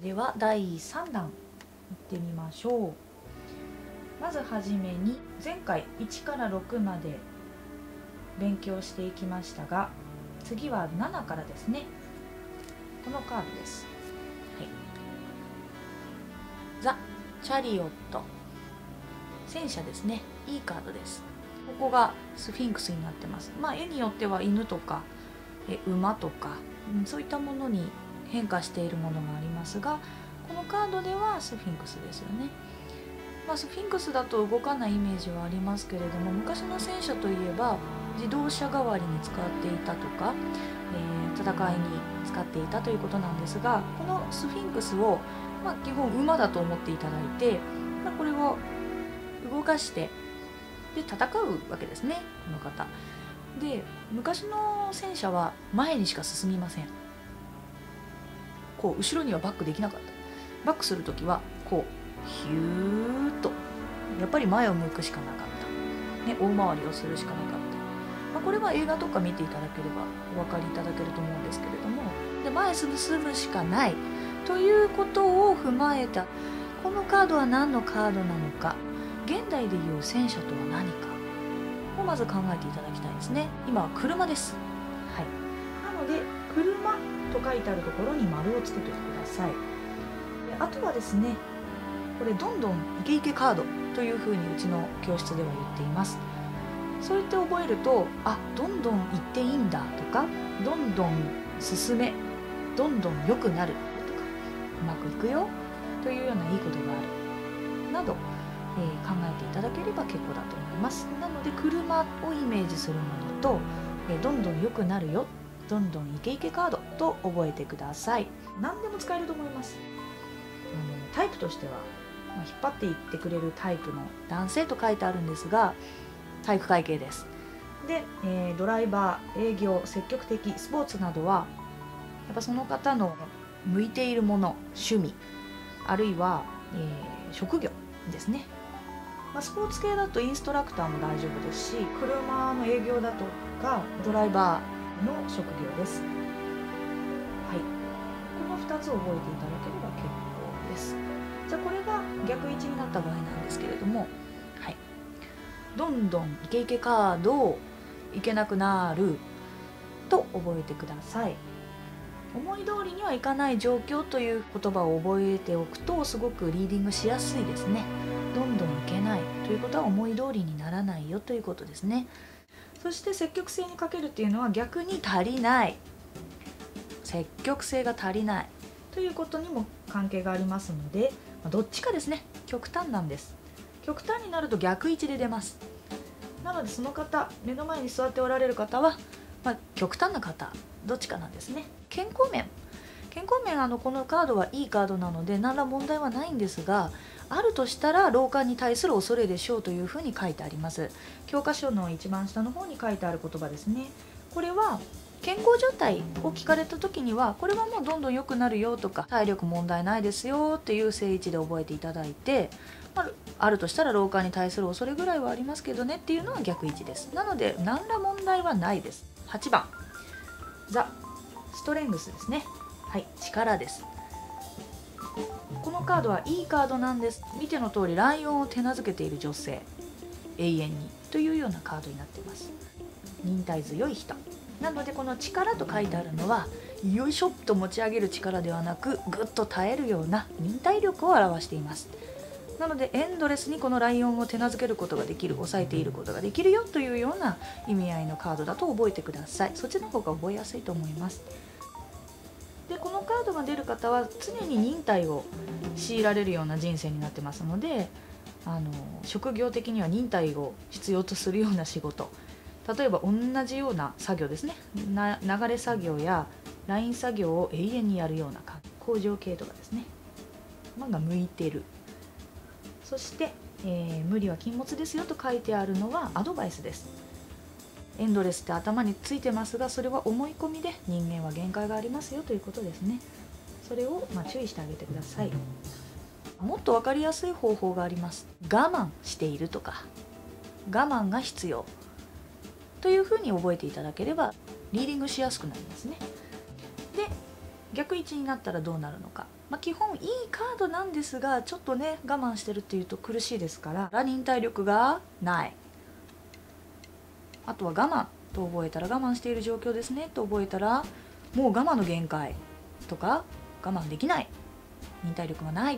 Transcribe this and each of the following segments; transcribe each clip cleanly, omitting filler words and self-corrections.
では第3弾いってみましょう。まずはじめに前回1から6まで勉強していきましたが、次は7からですね。このカードです、はい、ザ・チャリオット、戦車ですね。いいカードです。ここがスフィンクスになってます。絵によっては犬とか馬とかそういったものに変化しているものがありますが、このカードではスフィンクスですよね。スフィンクスだと動かないイメージはありますけれども、昔の戦車といえば自動車代わりに使っていたとか、戦いに使っていたということなんですが、このスフィンクスを、基本馬だと思っていただいて、これを動かしてで戦うわけですね、この方で。昔の戦車は前にしか進みません。こう後ろにはバックできなかった。バックするときはこうヒューッとやっぱり前を向くしかなかった、大回りをするしかなかった。これは映画とか見ていただければお分かりいただけると思うんですけれども、で前進むしかないということを踏まえたこのカードは何のカードなのか、現代でいう戦車とは何かをまず考えていただきたいですね。今は車です、はい、なので車と書いてあるところに丸をつけておいてください。であとはですね、これどんどんイケイケカードというふうにうちの教室では言っています。そう言って覚えると、どんどん行っていいんだとか、どんどん進め、どんどん良くなるとか、うまくいくよというようないいことがあるなど、考えていただければ結構だと思います。なので車をイメージするものと、どんどん良くなるよ、どんどんイケイケカードと覚えてください。何でも使えると思います。タイプとしては引っ張っていってくれるタイプの男性と書いてあるんですが、体育会系です。で、ドライバー、営業、積極的、スポーツなどはやっぱその方の向いているもの、趣味、あるいは、職業ですね。スポーツ系だとインストラクターも大丈夫ですし、車の営業だとかドライバーの職業です。はい、この2つを覚えていただければ結構です。じゃあこれが逆位置になった場合なんですけれども、はい、どんどんイケイケカードをいけなくなると覚えてください。思い通りにはいかない状況という言葉を覚えておくとすごくリーディングしやすいですね。どんどんいけないということは思い通りにならないよということですね。そして積極性に欠けるっていうのは逆に足りない、積極性が足りないということにも関係がありますので、どっちかですね。極端なんです。極端になると逆位置で出ます。なのでその方、目の前に座っておられる方は、極端な方どっちかなんですね。健康面このカードはいいカードなので何ら問題はないんですが、あるとしたら老化に対する恐れでしょうというふうに書いてあります。教科書の一番下の方に書いてある言葉ですね。これは健康状態を聞かれた時には、これはもうどんどん良くなるよとか、体力問題ないですよっていう正位置で覚えていただいて、あるとしたら老化に対する恐れぐらいはありますけどねっていうのは逆位置です。なので何ら問題はないです。8番ザ・ストレングスですね。はい、力です。このカードはいいカードなんです。見ての通りライオンを手なずけている女性、永遠にというようなカードになっています。忍耐強い人なので、この力と書いてあるのはよいしょっと持ち上げる力ではなく、ぐっと耐えるような忍耐力を表しています。なのでエンドレスにこのライオンを手なずけることができる、抑えていることができるよというような意味合いのカードだと覚えてください。そっちの方が覚えやすいと思います。でこのカードが出る方は常に忍耐を強いられるような人生になってますので、職業的には忍耐を必要とするような仕事、例えば同じような作業ですね、流れ作業やライン作業を永遠にやるような工場系とかですね、が向いてる。そして、無理は禁物ですよと書いてあるのはアドバイスです。エンドレスって頭についてますが、それは思い込みで人間は限界がありますよということですね。それを注意してあげてください。もっと分かりやすい方法があります。我慢しているとか、我慢が必要というふうに覚えていただければリーディングしやすくなりますね。で逆位置になったらどうなるのか、 基本いいカードなんですが、ちょっとね我慢してるっていうと苦しいですから、忍耐力がない、あとは我慢と覚えたら我慢している状況ですねと覚えたら、もう我慢の限界とか我慢できない、忍耐力がない、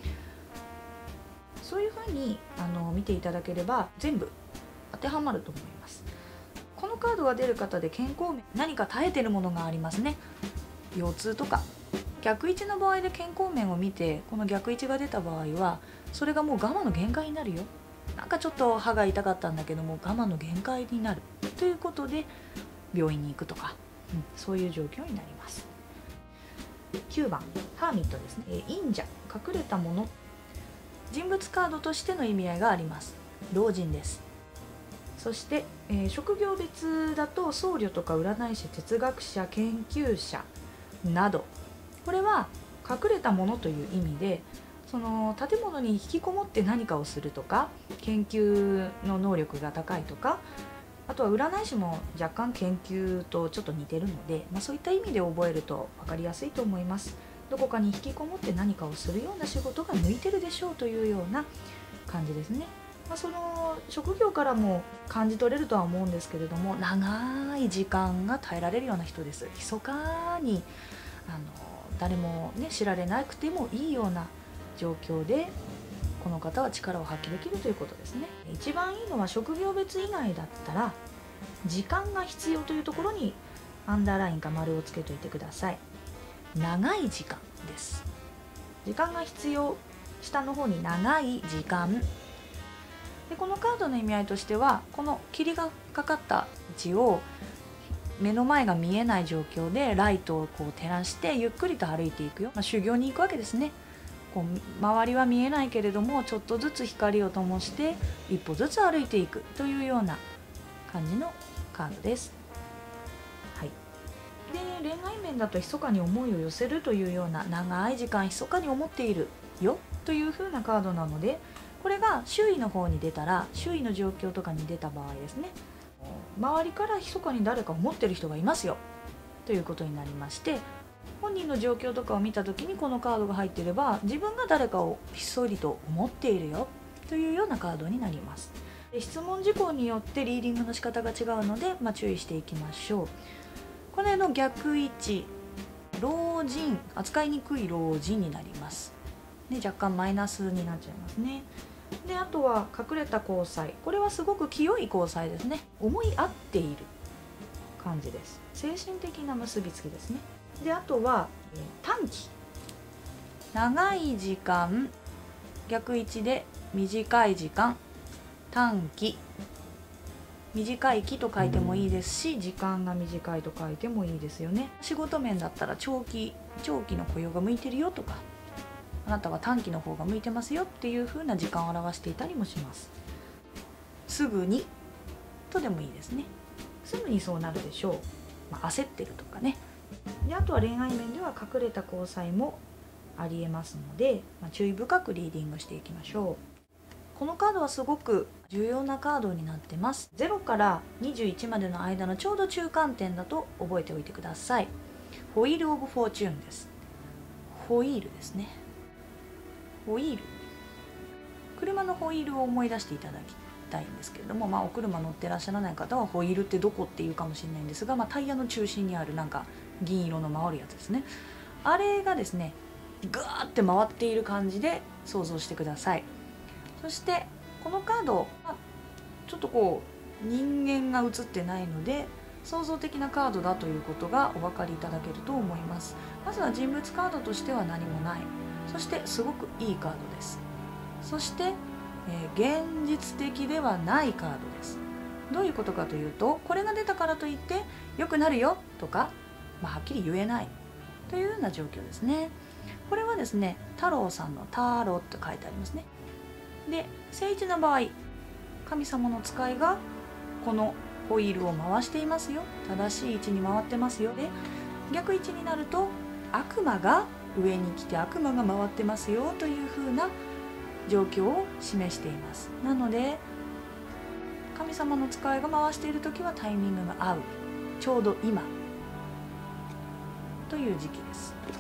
そういうふうに見ていただければ全部当てはまると思います。このカードが出る方で健康面何か耐えてるものがありますね。腰痛とか。逆位置の場合で健康面を見てこの逆位置が出た場合は、それがもう我慢の限界になるよ、なんかちょっと歯が痛かったんだけども我慢の限界になるということで病院に行くとか、そういう状況になります。9番ハーミットですね。忍者、隠れたもの、人物カードとしての意味合いがあります。老人です。そして、職業別だと僧侶とか占い師、哲学者、研究者など、これは隠れたものという意味で、その建物に引きこもって何かをするとか、研究の能力が高いとか、あとは占い師も若干研究とちょっと似てるので、そういった意味で覚えると分かりやすいと思います。どこかに引きこもって何かをするような仕事が向いてるでしょうというような感じですね。その職業からも感じ取れるとは思うんですけれども、長い時間が耐えられるような人です。密かに誰も、知られなくてもいいような状況でこの方は力を発揮できるということですね。一番いいのは職業別以外だったら時間が必要というところにアンダーラインか丸をつけといてください。長い時間です。時間が必要、下の方に長い時間で、このカードの意味合いとしては、この霧がかかった位置を目の前が見えない状況でライトをこう照らしてゆっくりと歩いていくよ、修行に行くわけですね。こう周りは見えないけれどもちょっとずつ光を灯して一歩ずつ歩いていくというような感じのカードです。はい、で恋愛面だと密かに思いを寄せるというような、長い時間密かに思っているよという風なカードなので、これが周囲の方に出たら、周囲の状況とかに出た場合ですね、周りから密かに誰か思ってる人がいますよということになりまして、本人の状況とかを見た時にこのカードが入っていれば、自分が誰かをひっそりと思っているよというようなカードになります。で質問事項によってリーディングの仕方が違うので、注意していきましょう。これの逆位置、老人、扱いにくい老人になります。で若干マイナスになっちゃいますね。であとは隠れた交際、これはすごく清い交際ですね。思い合っている感じです。精神的な結びつきですね。であとは短期、長い時間、逆位置で短い時間、短期、短い期と書いてもいいですし、時間が短いと書いてもいいですよね。仕事面だったら長期の雇用が向いてるよとか、あなたは短期の方が向いてますよっていう風な時間を表していたりもします。すぐにとでもいいですね。すぐにそうなるでしょう、焦ってるとかね。であとは恋愛面では隠れた交際もありえますので、注意深くリーディングしていきましょう。このカードはすごく重要なカードになってます。0から21までの間のちょうど中間点だと覚えておいてください。ホイール・オブ・フォーチューンです。ホイールですね。ホイール、車のホイールを思い出していただきたいんですけれども、お車乗ってらっしゃらない方はホイールってどこっていうかもしれないんですが、タイヤの中心にあるなんか銀色の回るやつですね。あれがですねガーって回っている感じで想像してください。そしてこのカード、ちょっとこう人間が映ってないので創造的なカードだということがお分かりいただけると思います。まずは人物カードとしては何もない、そしてすごくいいカードです。そして、現実的ではないカードです。どういうことかというと、これが出たからといって良くなるよとか、はっきり言えないというような状況ですね。これはですね、太郎さんの太郎と書いてありますね。で正位置の場合、神様の使いがこのホイールを回していますよ、正しい位置に回ってますよ。で逆位置になると悪魔が上に来て悪魔が回ってますよという風な状況を示しています。なので神様の使いが回している時はタイミングが合う、ちょうど今という時期です。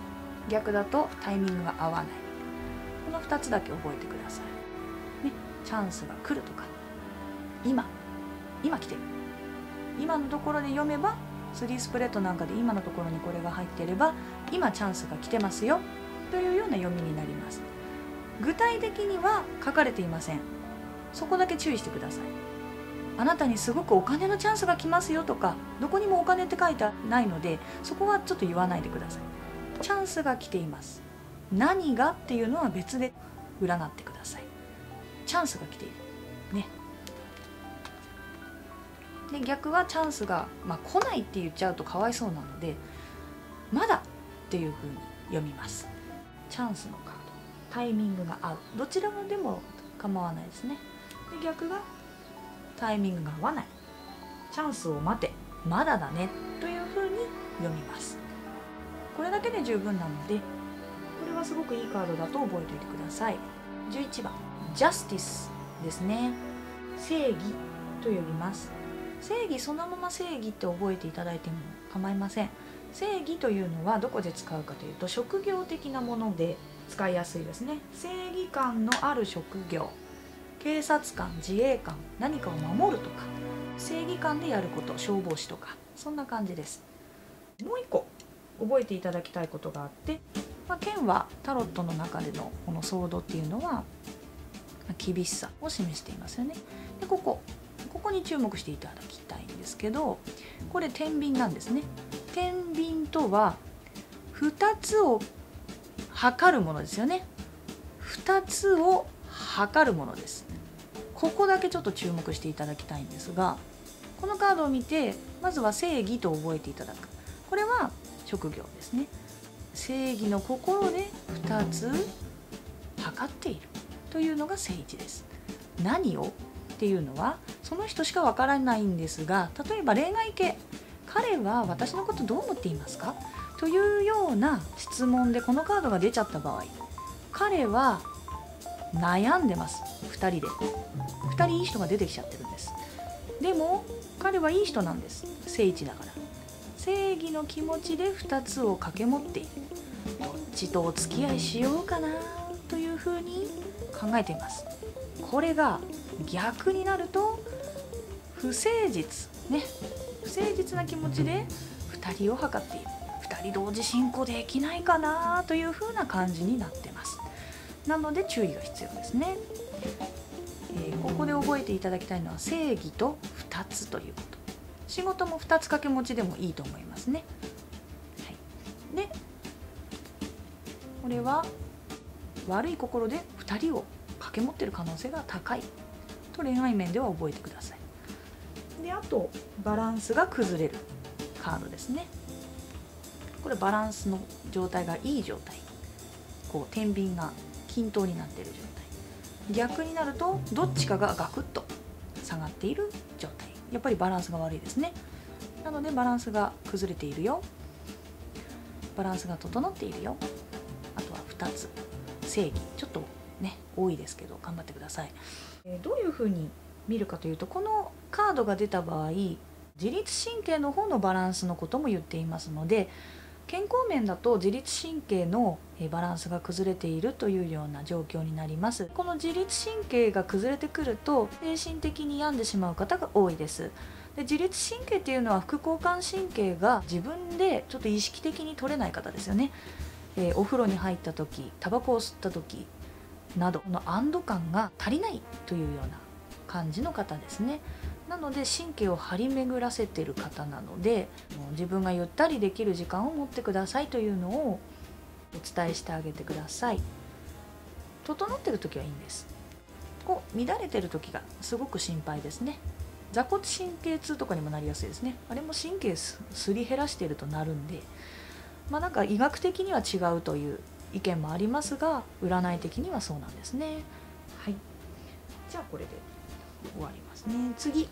逆だとタイミングが合わない。この2つだけ覚えてください、ね、チャンスが来るとか、今来てる、今のところで読めば、3スプレッドなんかで今のところにこれが入っていれば、今チャンスが来てますよというような読みになります。具体的には書かれていません。そこだけ注意してください。あなたにすごくお金のチャンスが来ますよとか、どこにもお金って書いてないので、そこはちょっと言わないでください。チャンスが来ています。何がっていうのは別で占ってください。チャンスが来ているね。で、逆はチャンスが、来ないって言っちゃうとかわいそうなので、まだっていうふうに読みます。チャンスのカード、タイミングが合う、どちらでも構わないですね。で、逆がタイミングが合わない、チャンスを待て、まだだねというふうに読みます。これだけで十分なので、これはすごくいいカードだと覚えておいてください。11番ジャスティスですね。正義と呼びます。正義、そのまま正義って覚えていただいても構いません。正義というのはどこで使うかというと、職業的なもので使いやすいですね。正義感のある職業、警察官、自衛官、何かを守るとか、正義感でやること、消防士とか、そんな感じです。もう一個覚えていただきたいことがあって、剣はタロットの中でのこのソードっていうのは厳しさを示していますよね。で、ここに注目していただきたいんですけど、これ天秤なんですね。天秤とは2つを測るものですよね。2つを測るものです。ここだけちょっと注目していただきたいんですが、このカードを見てまずは正義と覚えていただく。これは職業ですね。正義の心で2つ測っているというのが正一です。何をっていうのはその人しかわからないんですが、例えば恋愛系、彼は私のことどう思っていますかというような質問でこのカードが出ちゃった場合、彼は悩んでます。2人で2人いい人が出てきちゃってるんです。でも彼はいい人なんです。正一だから。正義の気持ちで2つを掛け持っている。どっちとお付き合いしようかなというふうに考えています。これが逆になると不誠実ね、不誠実な気持ちで2人を測っている。2人同時進行できないかなというふうな感じになってます。なので注意が必要ですね。ここで覚えていただきたいのは正義と2つということ。仕事も2つ掛け持ちでもいいと思いますね。はい、でこれは悪い心で2人を掛け持っている可能性が高いと恋愛面では覚えてください。で、あとバランスが崩れるカードですね。これバランスの状態がいい状態、こう天秤が均等になっている状態。逆になるとどっちかがガクッと下がっている状態。やっぱりバランスが悪いですね。なのでバランスが崩れているよ、バランスが整っているよ。あとは2つ正義、ちょっとね多いですけど頑張ってください。どういうふうに見るかというと、このカードが出た場合、自律神経の方のバランスのことも言っていますので、健康面だと自律神経のバランスが崩れているというような状況になります。この自律神経が崩れてくると精神的に病んでしまう方が多いです。で、自律神経っていうのは副交感神経が自分でちょっと意識的に取れない方ですよね。お風呂に入った時、タバコを吸った時などの安堵感が足りないというような感じの方ですね。なので神経を張り巡らせている方なので、自分がゆったりできる時間を持ってくださいというのをお伝えしてあげてください。整ってる時はいいんです。こう乱れてる時がすごく心配ですね。座骨神経痛とかにもなりやすいですね。あれも神経すり減らしているとなるんで、なんか医学的には違うという意見もありますが、占い的にはそうなんですね。はい、じゃあこれで終わりますね。次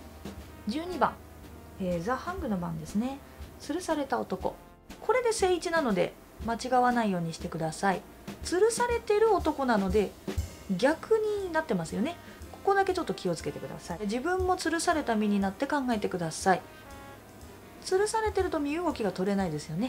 12番、ザ・ハングの番ですね。吊るされた男、これで正一なので間違わないようにしてください。吊るされてる男なので逆になってますよね。ここだけちょっと気をつけてください。自分も吊るされた身になって考えてください。吊るされてると身動きが取れないですよね。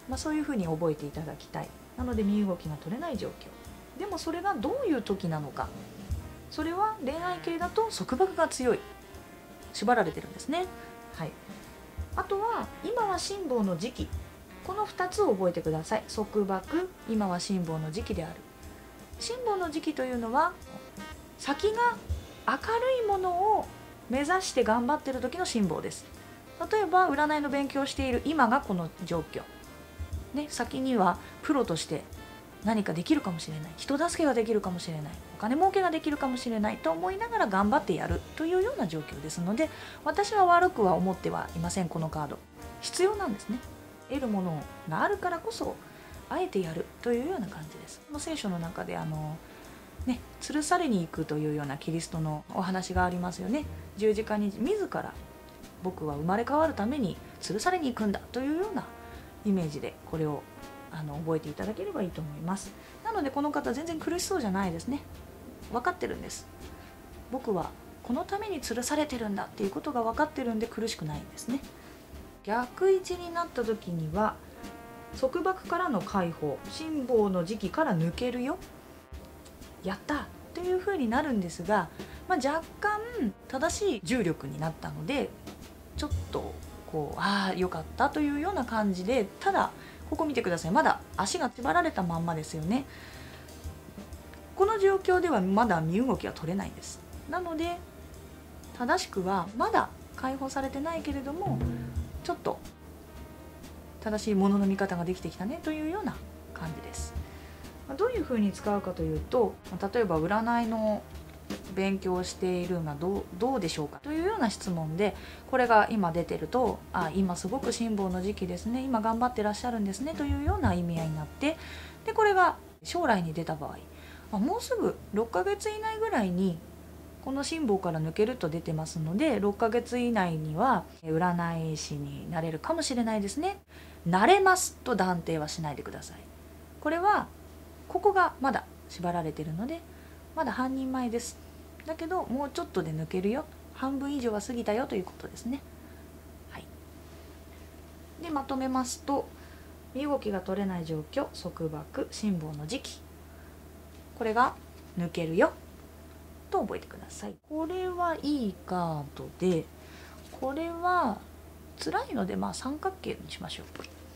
そういうふうに覚えていただきたい。なので身動きが取れない状況。でもそれがどういう時なのか。それは恋愛系だと束縛が強い、縛られてるんですね。はい、あとは今は辛抱の時期、この2つを覚えてください。束縛、今は辛抱の時期である。辛抱の時期というのは先が明るいものを目指して頑張っている時の辛抱です。例えば占いの勉強をしている今がこの状況、ね、先にはプロとして何かできるかもしれない、人助けができるかもしれない、お金儲けができるかもしれないと思いながら頑張ってやるというような状況ですので、私は悪くは思ってはいません。このカード必要なんですね。得るものがあるからこそあえてやるというような感じです。この聖書の中で吊るされに行くというようなキリストのお話がありますよね。十字架に自ら僕は生まれ変わるために吊るされに行くんだというようなイメージでこれを覚えていただければいいと思います。なのでこの方全然苦しそうじゃないですね。分かってるんです。僕はこのために吊るされてるんだっていうことが分かってるんで苦しくないんですね。逆位置になった時には束縛からの解放、辛抱の時期から抜けるよ、やったというふうになるんですが、若干正しい重力になったのでちょっと良かったというような感じで、ただここ見てください。まだ足が縛られたまんまですよね。この状況ではまだ身動きは取れないんです。なので正しくはまだ解放されてないけれども、ちょっと正しいものの見方ができてきたねというような感じです。どういうふうに使うかというと、例えば占いの勉強をしているがどうでしょうかというような質問で、これが今出てると、今すごく辛抱の時期ですね、今頑張ってらっしゃるんですねというような意味合いになって、でこれが将来に出た場合、もうすぐ6ヶ月以内ぐらいにこの辛抱から抜けると出てますので、6ヶ月以内には占い師になれるかもしれないですね。なれますと断定はしないでください。これはここがまだ縛られているのでまだ半人前です。だけどもうちょっとで抜けるよ、半分以上は過ぎたよということですね。はい、でまとめますと、身動きが取れない状況、束縛、辛抱の時期、これが抜けるよと覚えてください。これはいいカードで、これは辛いので三角形にしましょう。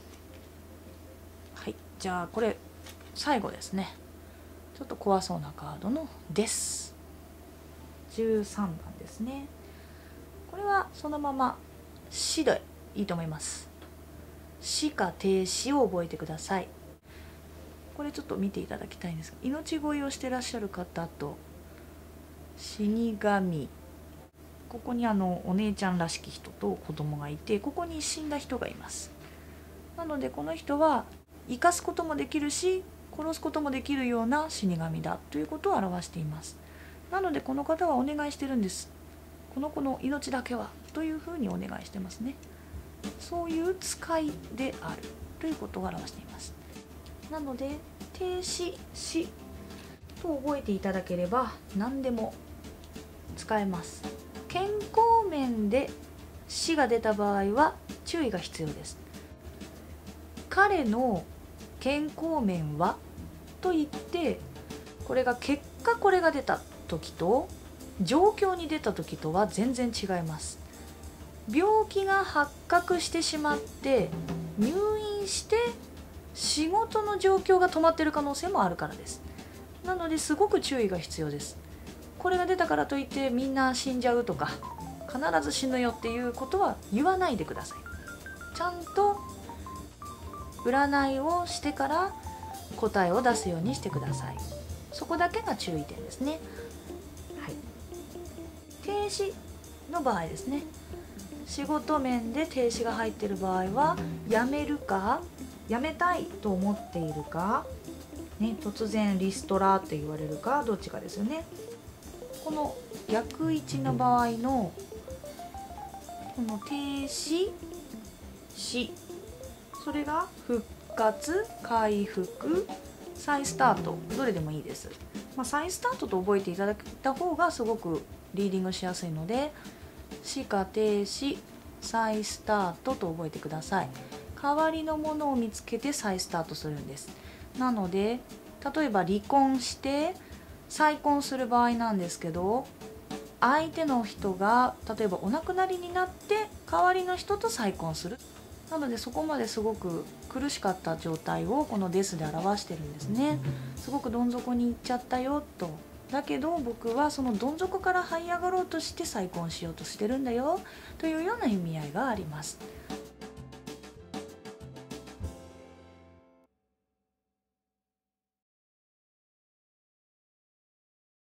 はい、じゃあこれ最後ですね。ちょっと怖そうなカードのです。13番ですね。これはそのまま死でいいと思います。死か停止を覚えてください。これちょっと見ていただきたいんですが、命乞いをしてらっしゃる方と死神、ここにお姉ちゃんらしき人と子供がいて、ここに死んだ人がいます。なのでこの人は生かすこともできるし殺すこともできるような死神だということを表しています。なのでこの方はお願いしてるんです。この子の命だけはというふうにお願いしてますね。そういう使いであるということを表しています。なので停止死と覚えていただければ何でも使えます。健康面で死が出た場合は注意が必要です。彼の健康面はと言って、これが結果これが出た時と状況に出た時とは全然違います。病気が発覚してしまって入院して仕事の状況が止まっている可能性もあるからです。なのですごく注意が必要です。これが出たからといってみんな死んじゃうとか必ず死ぬよっていうことは言わないでください。ちゃんと占いをしてから答えを出すようにしてください。そこだけが注意点ですね。はい、停止の場合ですね。仕事面で停止が入っている場合は辞めるか辞めたいと思っているか、突然リストラって言われるかどっちかですよね。この逆位置の場合のこの停止死、それが復活、回復、再スタート、どれでもいいです。再スタートと覚えていただいた方がすごくリーディングしやすいので、死か停止、再スタートと覚えてください。 代わりのものを見つけて再スタートするんです。なので例えば離婚して再婚する場合なんですけど、相手の人が例えばお亡くなりになって代わりの人と再婚する。なのでそこまですごく苦しかった状態をこのデスで表してるんですね。すごくどん底に行っちゃったよと。だけど僕はそのどん底から這い上がろうとして再婚しようとしてるんだよというような意味合いがあります。